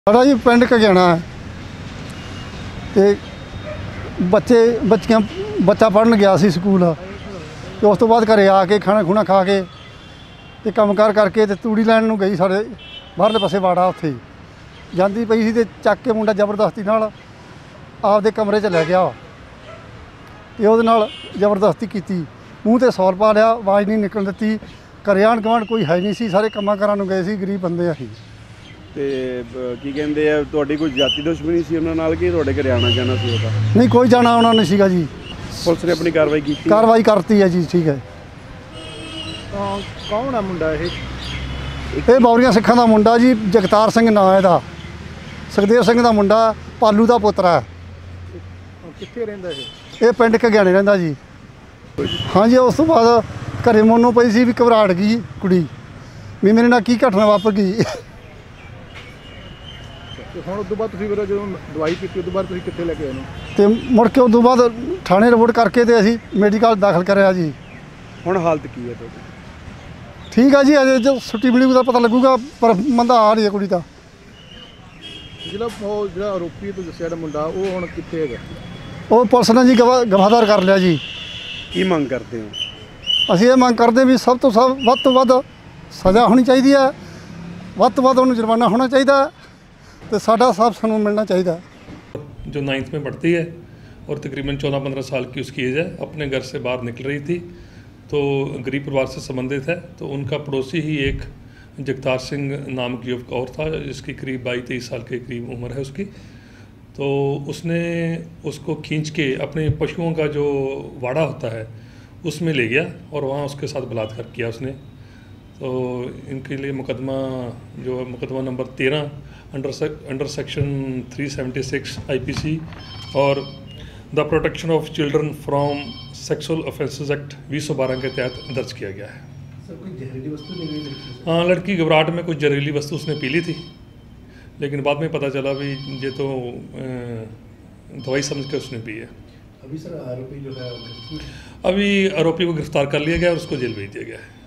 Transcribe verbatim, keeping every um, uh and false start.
साडा जी पिंड घगियाना है तो बच्चे बच्चियां बच्चा पढ़न गया सी स्कूल तो उस तो बाद घरे आके खाना खुना खा के ते काम कार करके ते तूड़ी लैन नूं गई साढ़े बाहरले पासे वाड़ा उत्थे जांदी पई सी ते चक के मुंडा जबरदस्ती नाल आपदे कमरे च लै गया ते उहदे नाल जबरदस्ती कीती मूँह ते सौर पा लिया आवाज़ नहीं निकल दित्ती घरे आण गवांढ कोई है नहीं सी सारे कामां कारां नूं गए सी गरीब बंदे असीं ਤੇ ਕੀ ਕਹਿੰਦੇ ਆ ਤੁਹਾਡੀ ਕੋਈ ਜਾਤੀ ਦੁਸ਼ਮਣੀ ਸੀ ਉਹਨਾਂ ਨਾਲ ਕਿ ਤੁਹਾਡੇ ਘਰੇ ਆਣਾ ਜਾਣਾ ਸੀ ਉਹਦਾ? नहीं कोई जाना आना नहीं सीगा जी ਪੁਲਿਸ ਨੇ ਆਪਣੀ ਕਾਰਵਾਈ ਕੀਤੀ? कार्रवाई करती है जी ठीक है। ਕੌਣ ਆ ਮੁੰਡਾ ਇਹ? ਇਹ ਬੌਰੀਆਂ ਸਿੱਖਾਂ ਦਾ ਮੁੰਡਾ ਜੀ ਜਗਤਾਰ ਸਿੰਘ ਨਾਂ ਇਹਦਾ ਸੁਖਦੇਵ ਸਿੰਘ ਦਾ ਮੁੰਡਾ ਪਾਲੂ ਦਾ ਪੁੱਤਰ ਹੈ। ਕਿੱਥੇ ਰਹਿੰਦਾ ਇਹ? ਇਹ ਪਿੰਡ ਘਗਿਆਣੇ ਰਹਿੰਦਾ ਜੀ। ਹਾਂਜੀ ਉਸ ਤੋਂ ਬਾਅਦ ਘਰੇ ਮੋਨੋਂ ਪਈ ਸੀ ਵੀ ਘਬਰਾਹਟ ਗਈ ਕੁੜੀ ਵੀ ਮੇਰੇ ਨਾਲ ਕੀ ਘਟਨਾ ਵਾਪਰ ਗਈ। ਹੁਣ ਉਸ ਤੋਂ ਬਾਅਦ ਤੁਸੀਂ ਫਿਰ ਜਦੋਂ ਦਵਾਈ ਪੀਤੀ ਉਸ ਤੋਂ ਬਾਅਦ ਤੁਸੀਂ ਕਿੱਥੇ ਲੈ ਕੇ ਆਏ ਨੂੰ? ਤੇ ਮੁੜ ਕੇ ਉਸ ਤੋਂ ਬਾਅਦ ਥਾਣੇ ਰਿਪੋਰਟ ਕਰਕੇ ਤੇ ਅਸੀਂ ਮੈਡੀਕਲ ਦਾਖਲ ਕਰਿਆ ਜੀ। ਹੁਣ ਹਾਲਤ ਕੀ ਹੈ ਤੁਹਾਡੀ? ਠੀਕ ਆ ਜੀ ਅਜੇ ਜੋ ਛੁੱਟੀ ਮਿਲੀ ਉਹਦਾ ਪਤਾ ਲੱਗੂਗਾ ਪਰ ਮੰਦਾ ਆ ਰਹੀ ਹੈ ਕੁੜੀ ਦਾ। ਜਿਹੜਾ ਉਹ ਜਿਹੜਾ ਆਰੋਪੀ ਤੋਂ ਦੱਸਿਆ ਮੁੰਡਾ ਉਹ ਹੁਣ ਕਿੱਥੇ ਹੈਗਾ? ਉਹ ਪੁਲਿਸ ਨੇ ਜੀ ਗਵਾ ਗਵਾਹਦਾਰ ਕਰ ਲਿਆ ਜੀ। ਕੀ ਮੰਗ ਕਰਦੇ ਹੋ? ਅਸੀਂ ਇਹ ਮੰਗ ਕਰਦੇ ਵੀ ਸਭ ਤੋਂ ਸਭ ਵੱਧ ਤੋਂ ਵੱਧ ਸਜ਼ਾ ਹੋਣੀ ਚਾਹੀਦੀ ਹੈ, ਵੱਧ ਤੋਂ ਵੱਧ ਉਹਨੂੰ जुर्माना होना चाहिए तो साडा साफ सानू मिलना चाहिए। जो नाइन्थ में पढ़ती है और तकरीबन चौदह पंद्रह साल की उसकी एज है, अपने घर से बाहर निकल रही थी तो गरीब परिवार से संबंधित है। तो उनका पड़ोसी ही एक जगतार सिंह नाम की युवक और था जिसकी करीब बाईस तेईस साल के करीब उम्र है उसकी। तो उसने उसको खींच के अपने पशुओं का जो वाड़ा होता है उसमें ले गया और वहाँ उसके साथ बलात्कार किया उसने। तो इनके लिए मुकदमा जो है मुकदमा नंबर तेरह under sec, under section three seventy six I P C और the protection of children from sexual offences act बीस सौ बारह के तहत दर्ज किया गया है। सर कोई जहरीली वस्तु ले गई? हाँ, लड़की घबराहट में कुछ जहरीली वस्तु उसने पी ली थी लेकिन बाद में पता चला भी ये तो दवाई समझ कर उसने पी है। अभी सर आरोपी जो है अभी आरोपी को गिरफ्तार कर लिया गया और उसको जेल भेज दिया गया है।